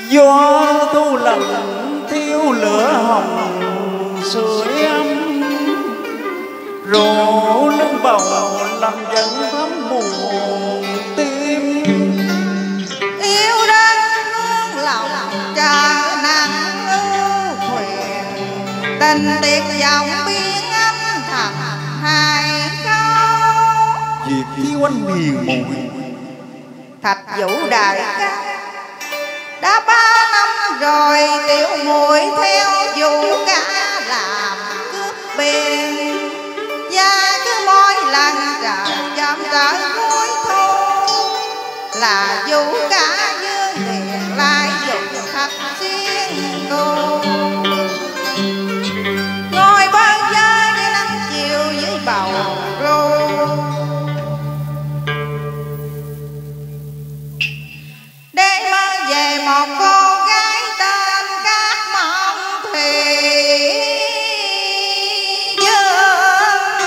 Gió thu lạnh thiếu lửa hồng sưởi ấm, rượu lưng bầu làm dân thấm buồn tim. Yêu đến hương lòng chờ nắng ưu thuyền, tình tiết dòng biên âm thầm hai câu. Việc thiếu anh hiền muội Thạch Vũ đại ca đã 3 năm rồi, tiểu muội theo Vũ ca làm cướp biển, và cứ mỗi lần trời chậm trở cuối thu là Vũ ca dương tiền lại dùng thạch xiên cô. Ngồi bên vai đi nắng chiều dưới bầu ru, để mơ về một cô gái tên Cát Mộng Thủy Dương.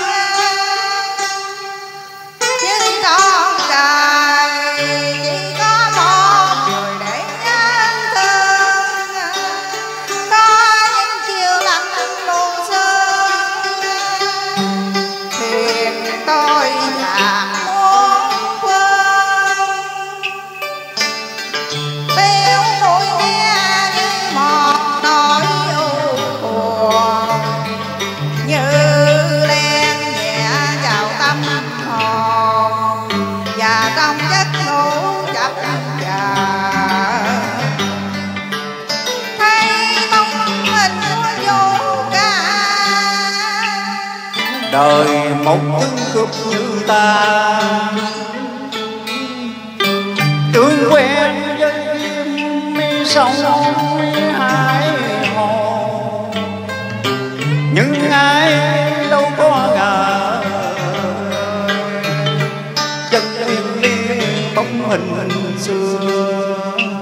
Nhưng trọn đời chỉ có một người để nhớ thương, có những chiều lạnh mùa sương, thuyền tôi là muôn phương. Tiểu muội nghe như một nỗi u buồn, như len nhẹ vào tâm hồn, và trong giấc ngủ chập chờn thấy bóng hình của Vũ ca. đời một chứng cướp như ta, tương quen với đêm mi sông mi hải hồ, nhưng ai đâu có ngờ chân liên liên bóng hình xưa.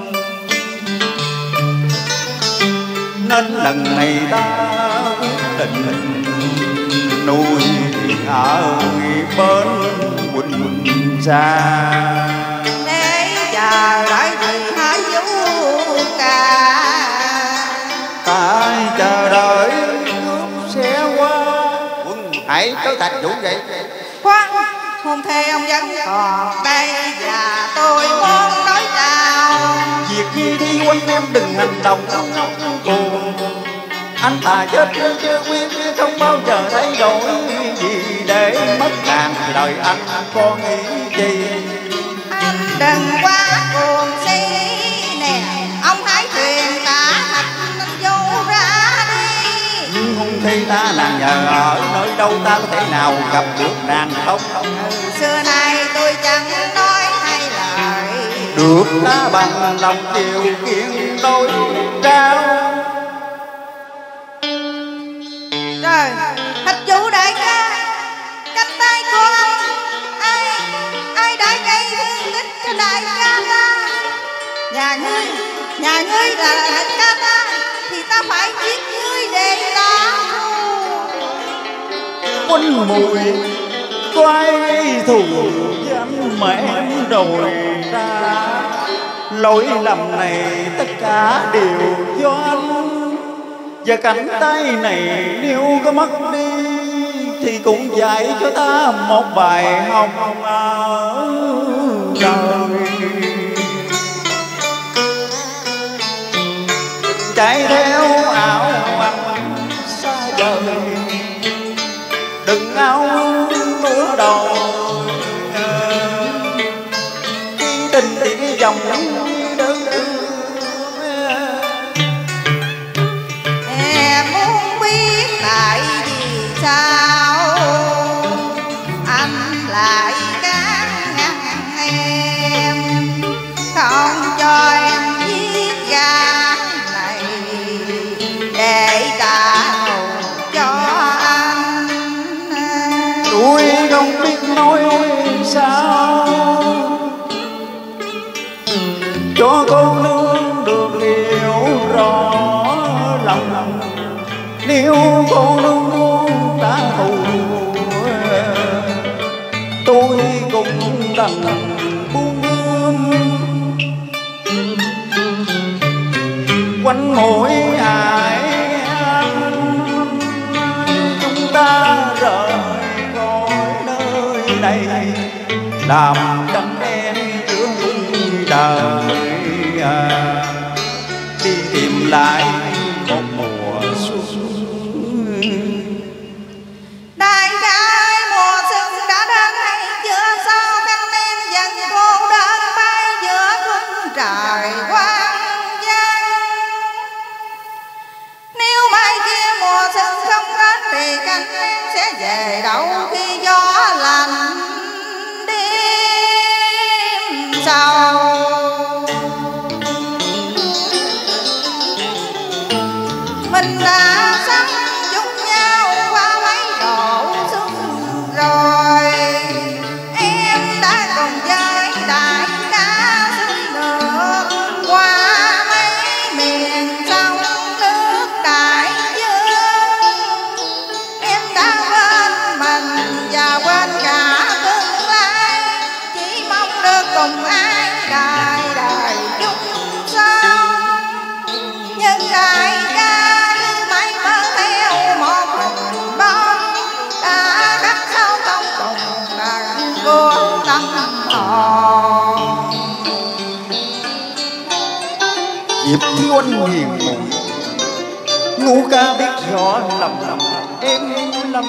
Nên lần này ta quyết định nuôi ở bên Quỳnh Sa, Để chờ đợi gì hả Vũ ca? tại chờ đợi cướp sẽ qua. Quân hãy tới Thạch Vũ vậy. Khoan, hôn thê ông vẫn còn đây và tôi muốn nói chào. Việc gì đi quanh em đừng hành động ngông cuồng, anh thà chết chứ quyết không bao giờ thay đổi gì để mất nàng đời anh có nghĩ gì. Anh đừng quá cuồng si nè, ông hãy truyền tả Thạch Vũ ra đi. Nhưng hôn thi ta nàng nhờ ở nơi đâu ta có thể nào gặp được nàng không? Xưa nay tôi chẳng nói hay lời, Được ta bằng lòng điều kiện tôi trao. Trời, Thạch Vũ đại ca, cánh tay của ông ai đã gây thương tích cho đại ca ta? Nhà ngươi là đại ca ta thì ta phải giết ngươi để trả thù. Quân mùi quay thù với anh mẹ em rồi ra, lỗi lầm này tất cả đều do anh. Và cánh tay này nếu có mất đi thì cũng dạy cho ta một bài học ở đời. Chạy theo ảo ảnh xa vời, đừng áo ngửa đầu. Khi tình thì cái dòng đơn Em muốn biết tại vì sao anh lại can ngăn em, không cho em giết gã này để trả thù cho anh. tôi không biết nói sao cho cô nương được hiểu rõ lòng. Nếu cô nương muốn trả thù tôi cũng đành buông. quanh mỗi ai chúng ta rời khỏi nơi này, làm đâm đen giữa đời, đi tìm lại một mùa xuân. Đại trai mùa xuân đã đến hay chưa, sao thanh niên dần cô đơn bay giữa khung trời quang vắng. Nếu mai kia mùa xuân không đến thì cánh em sẽ về đâu khi gió lạnh đêm sâu. Mình đã sống chung nhau qua mấy độ xuân rồi, em đã cùng với đại ca xuân ngược qua mấy miền sông nước đại dương. Em đã quên mình và quên cả tương lai, chỉ mong được cùng ai đời đời chung sống. Nhưng đại ca dịp thiếu anh hiền muội, ngu ca biết rõ lầm em lầm.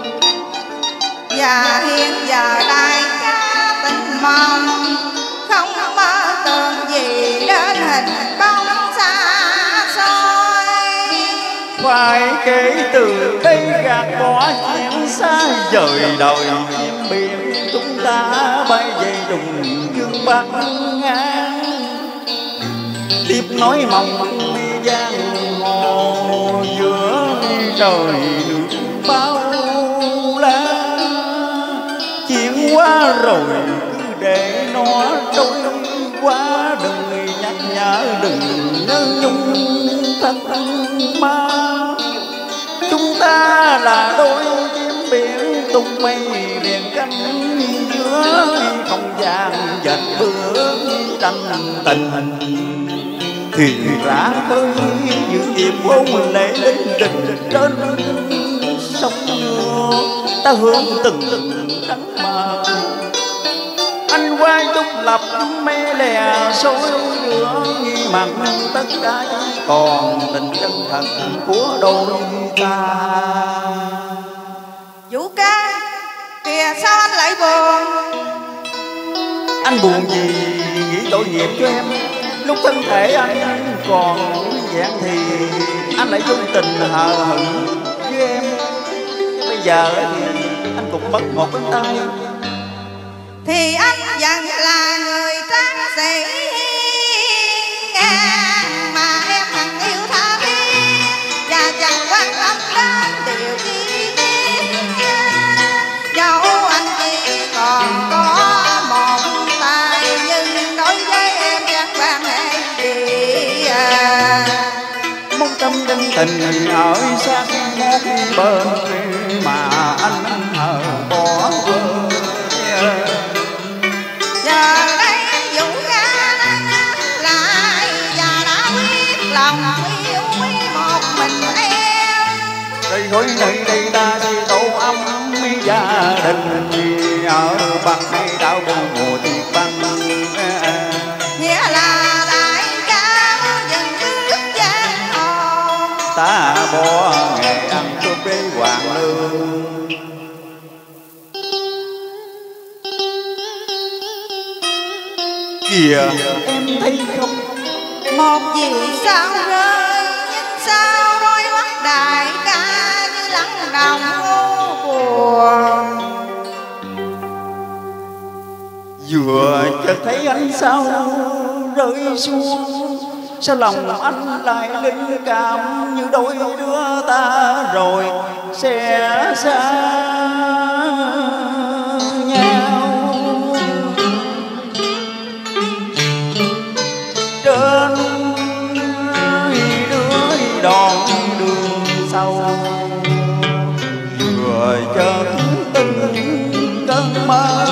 Và hiện giờ đại ca tình mong, không mơ tưởng gì đến hình bóng xa xôi. Phải kể từ đây gạt bỏ chuyện xa vời đời, chim biển chúng ta bay về trùng dương bắc ngang. Tiếp nói mong giang hồ giữa trời nước bao la. Chuyện qua rồi cứ để nó trôi qua, đừng nhắc nhở đừng nhớ nhung thân ma. Chúng ta là đôi chim biển tung bay liền cánh giữa không gian dệt bước tranh tình. Thuyền rã khơi như im hôn lễ lên đình trên sông nước, ta hướng từng đắng mờ. Anh quay túc lập mê lè sôi giữa nghi mặn, tất cả chỉ còn tình chân thật của đôi ta. Vũ ca kìa, sao anh lại buồn? Anh buồn gì nghĩ tội nghiệp cho em. Lúc thân thể anh còn vẹn thì anh lại vô tình hờ hững với em. Bây giờ thì anh cũng mất một cánh tay, thì anh vẫn là người tráng sĩ ngang mà em hằng yêu tha thiết, và chẳng quan tâm đến điều chi tiết. Dẫu anh chỉ còn có một tay, nhưng đối với em chẳng quan hệ gì. mong tâm chân tình ở sát một bên mà anh hờ bỏ quên. Giờ đây Vũ ca đã nhắc lại và đã quyết lòng yêu quý một mình em. Rời khỏi nơi đây ta đi tổ ấm gia đình, ở Bắc hay đảo buồn mùa thì băng. Nghĩa là đại ca dần bước giang hồ, Ta bỏ nghề ăn cướp để hoàng lương. Kìa em thấy không, một vì sao rơi, nhưng sao đôi mắt đại ca như lắng đồng u buồn. vừa chợt thấy ánh sao rơi xuống, sao lòng anh lại linh cảm như đôi đứa ta rồi sẽ xa nhau. Trên đứa đòn đường sau, vừa chợt từng cơn mơ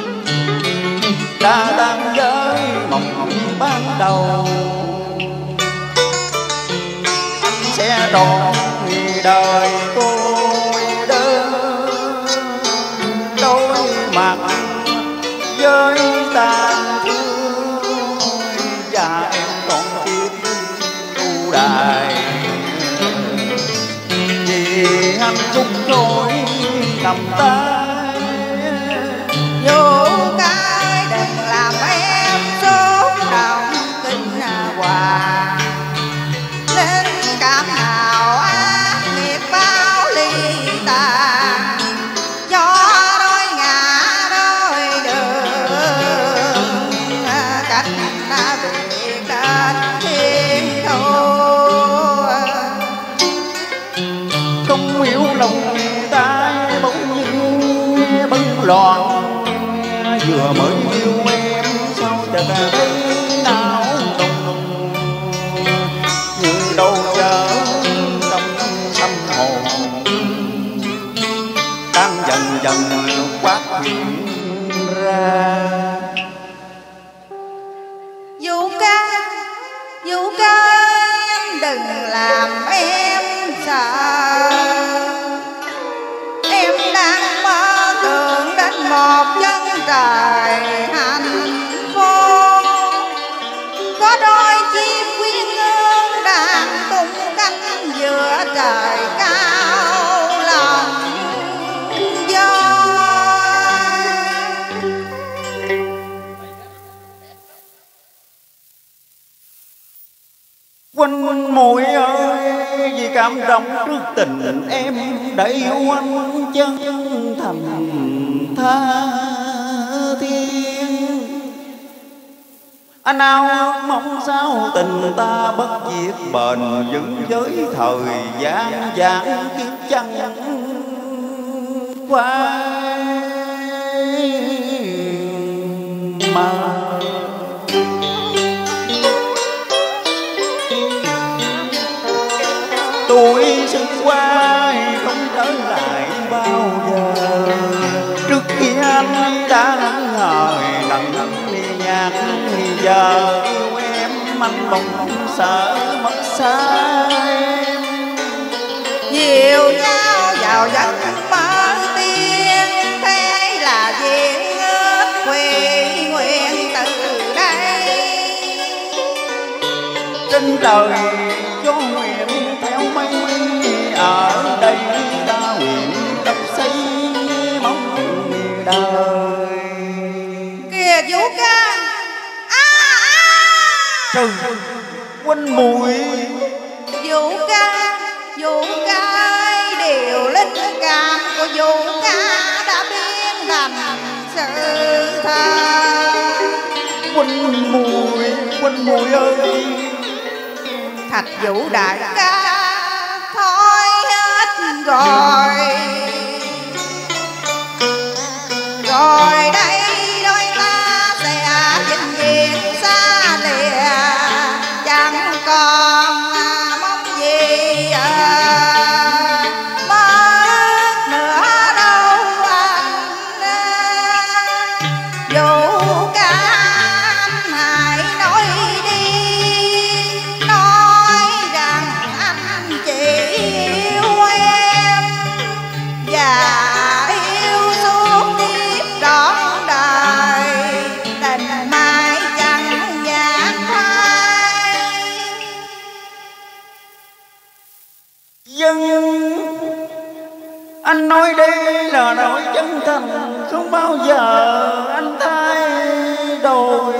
đã tan với mộng ban đầu. trọn đời tôi đơn đôi mặt với ta thương và em còn kiếp tu đài vì hạnh phúc tôi nằm tay dù cái đừng làm em sốt lòng kinh hòa lên cảm nào ác nghiệt bao ly tàn cho đôi ngã đôi đường cách biệt đến thiên thu không hiểu lòng người ta bỗng như bấn loạn vừa mới yêu em sao chợt thấy não nùng như đâu chớ trong tâm hồn đang dần dần phát hiện ra. Dù ca em đừng làm em sợ em đang mơ tưởng đến một chân trời hạnh phúc có đôi chim quyến ương đang tung cánh giữa trời cao lòng gió. Quanh môi ơi vì cảm động trước tình em đã yêu anh chân thành tha thiết anh ao mong sao tình ta bất diệt bền vững với thời gian giảng kiếp chăng qua mà tuổi xuân qua không trở lại bao giờ trước khi anh đã nắng ngời nặng đi nhạc giờ yêu em anh bỗng sợ mất xa em dìu nhau vào giấc mơ tiên thế là duyên ước quê nguyện từ đây trên trời gió nguyện theo mây ở đây ta nguyện đắp xây mong đời. Kìa Vũ ca Trời quanh mùi Vũ ca ơi điều linh cảm của Vũ ca đã biến thành sự thật. Quanh mùi ơi Thạch Vũ đại ca thôi hết rồi đây đôi ta sẽ vĩnh viễn xa lìa chẳng còn mong gì mất nữa đâu anh Vũ ca anh hãy nói đi nói rằng anh chỉ yêu em và yêu suốt kiếp trọn đời tình mãi chẳng nhạt phai. dân anh nói đây là nỗi chân thành không bao giờ anh thay đổi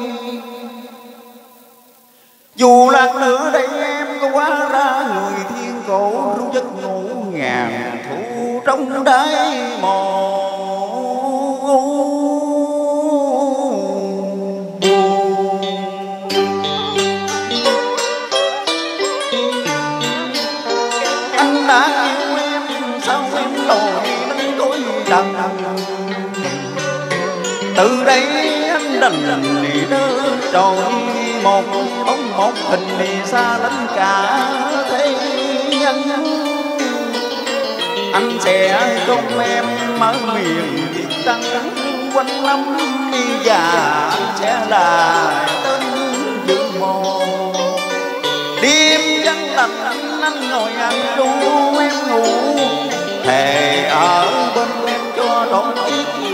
dù lát nữa đây em có hóa ra người thiên cổ ru giấc ngủ ngàn thu trong đáy mồ anh đã yêu em sao em đổi đến tối trần từ đây anh đành đi đơn trôi một bóng một hình thì xa lánh cả thế nhân anh sẽ chôn em ở miền Việt Trăng quanh năm và anh sẽ là tên dương mồ đêm vắng lạnh anh ngồi ăn ru em ngủ, thề ở bên em cho đón